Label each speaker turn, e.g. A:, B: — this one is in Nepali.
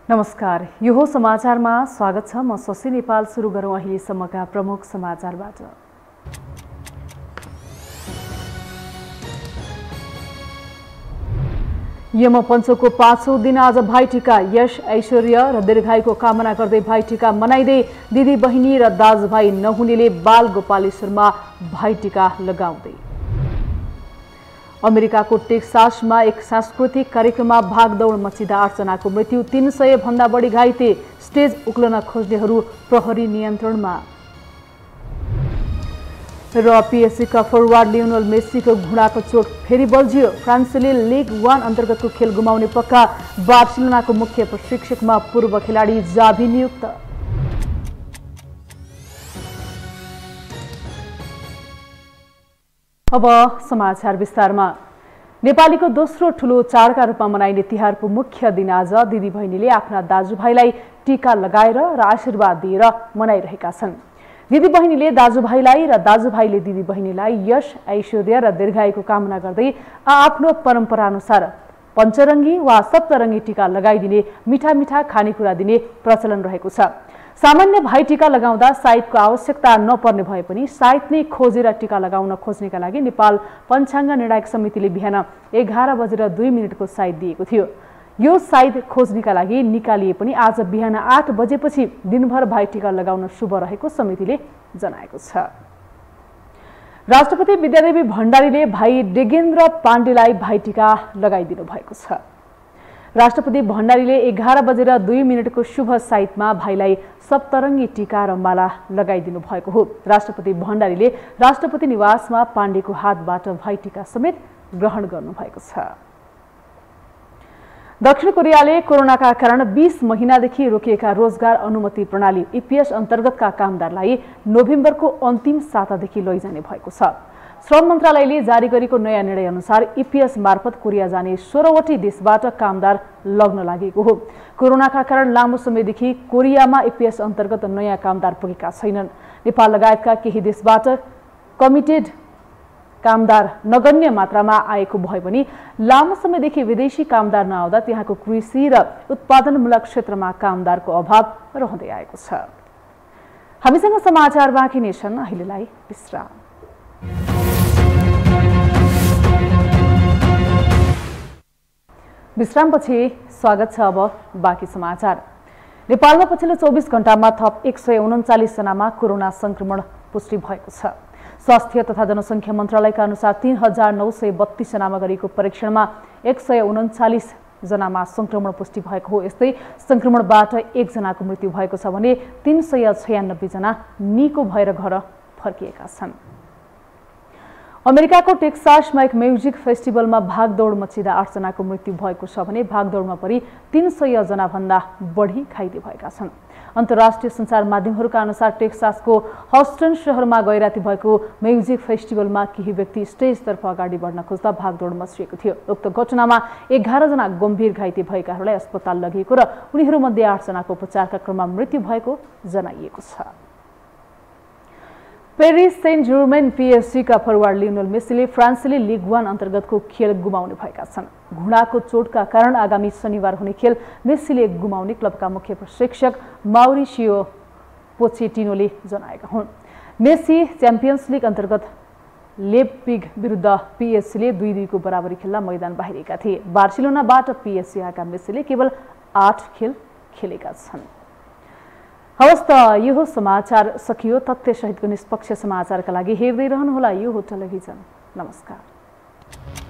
A: नमस्कार, योहो समाचारमा स्वागत छ। म शशी नेपाल। सुरु गरौँ अहिलेसम्मका प्रमुख समाचारबाट। यमपञ्चको 5औं दिन आज भाइटिका। यश, ऐश्वर्य र दीर्घायुको कामना गर्दै भाइटिका मनाइँदै दिदी बहिनी र दाजुभाइ नहुनेले बाल गोपालेश्वरमा भाइटिका लगाउँदै। अमेरिकाको टेक्सासमा एक सांस्कृतिक कार्यक्रममा भागदौड मचिँदा 8 जनाको मृत्यु, 300 भन्दा बढी घाइते। स्टेज उक्लन खोज्नेहरू प्रहरी नियन्त्रणमा। र पीएससीका फरवार्ड लियोनल मेसीको घुँडाको चोट फेरि बल्झियो। फ्रान्सले लिग 1 अन्तर्गतको खेल गुमाउने पक्का। बार्सिलोनाको मुख्य प्रशिक्षकमा पूर्व खेलाडी जाभी नियुक्त। अब समाचार विस्तारमा। नेपालीको दोस्रो ठूलो चाडका रूपमा मनाइने तिहारको मुख्य दिन आज दिदीबहिनीले आफ्ना दाजुभाइलाई टीका लगाएर र आशीर्वाद दिएर मनाइरहेका छन्। दिदीबहिनीले दाजुभाइलाई र दाजुभाइले दिदीबहिनीलाई यश, ऐश्वर्य र दीर्घायुको कामना गर्दै आफ्नो परम्पराअनुसार पञ्चरङ्गी वा सप्तरङ्गी टीका लगाइदिने, मिठा मिठा खानेकुरा दिने प्रचलन रहेको छ। सामान्य भाइ टीका लगाउँदा साइतको आवश्यकता नपर्ने भए पनि साइत नै खोजेर टीका लगाउन खोज्नेका लागि नेपाल पञ्चाङ्ग निर्णायक समितिले बिहान 11:02 को साइत दिएको थियो। यो साइत खोज्नेका लागि निकालिए पनि आज बिहान 8 बजेपछि दिनभर भाइ टीका लगाउन शुभ रहेको समितिले जनाएको छ। राष्ट्रपति विद्यादेवी भण्डारीले भाइ डेगेन्द्र पाण्डेलाई भाइ टीका लगाइदिनु भएको छ। राष्ट्रपति भण्डारीले 11:02 को शुभ साइतमा भाइलाई सप्तरङ्गी टीका र माला लगाइदिनु भएको हो। राष्ट्रपति भण्डारीले राष्ट्रपति निवासमा पाण्डेको हातबाट भाइ टीका समेत ग्रहण गर्नुभएको छ। दक्षिण कोरियाले कोरोनाका कारण 20 महिनादेखि रोकिएका रोजगार अनुमति प्रणाली ईपीएस अन्तर्गतका कामदारलाई नोभेम्बरको अन्तिम सातादेखि लैजाने भएको छ। श्रम मन्त्रालयले जारी गरेको नयाँ निर्णय अनुसार ईपीएस मार्फत कोरिया जाने 16वटै देशबाट कामदार लग्न लागेको हो। कोरोनाका कारण लामो समयदेखि कोरियामा ईपीएस अन्तर्गत नयाँ कामदार पुगेका छैनन्। नेपाल लगायतका केही देशबाट कमिटेड कामदार नगण्य मात्रामा आएको भए पनि लामो समयदेखि विदेशी कामदार नआउँदा त्यहाँको कृषि र उत्पादनमूलक क्षेत्रमा कामदारको अभाव रहँदै आएको छ। हामीसँग समाचार बाँकी नै छन्। अहिलेलाई विश्राम। विश्रामपछि स्वागत छ। अब बाँकी समाचार। नेपालमा पछिल्लो 24 घण्टामा थप 139 जनामा कोरोना संक्रमण पुष्टि भएको छ। स्वास्थ्य तथा जनसङ्ख्या मन्त्रालयका अनुसार 3932 जनामा गरिएको परीक्षणमा 139 जनामा संक्रमण पुष्टि भएको हो। यस्तै संक्रमणबाट 1 जनाको मृत्यु भएको छ भने 396 जना निको भएर घर फर्किएका छन्। अमेरिकाको टेक्सासमा एक म्युजिक फेस्टिभलमा भागदौड मचिँदा 8 जनाको मृत्यु भएको छ भने भागदौडमा परि 300 जना भन्दा बढी घाइते भएका छन्। अन्तर्राष्ट्रिय सञ्चार माध्यमहरूका अनुसार टेक्सासको हस्टन शहरमा गैराती भएको म्युजिक फेस्टिभलमा केही व्यक्ति स्टेजतर्फ अगाडि बढ्न खोज्दा भागदौड मचिएको थियो। उक्त घटनामा 11 जना गम्भीर घाइते भएकाहरूलाई अस्पताल लगिएको र उनीहरूमध्ये 8 जनाको उपचारका क्रममा मृत्यु भएको जनाइएको छ। पेरिस सेन्ट जर्मेन पीएससीका फरवार्ड लियोनल मेसीले फ्रान्सले लिग 1 अन्तर्गतको खेल गुमाउने भएका छन्। घुँडाको चोटका कारण आगामी शनिबार हुने खेल मेसीले गुमाउने क्लबका मुख्य प्रशिक्षक माउरिसियो पोचेटिनोले जनाएका हुन्। मेसी च्याम्पियन्स लिग अन्तर्गत लेप्जिग विरुद्ध पीएससीले 2-2 को बराबरी खेल्दा मैदान बाहिरिएका थिए। बार्सिलोनाबाट पीएससी आएका मेसीले केवल 8 खेल खेलेका छन्। हवस् त यो समाचार सकियो। तथ्य सहितको निष्पक्ष समाचारका लागि हेर्दै रहनुहोला योहो टेलिभिजन। नमस्कार।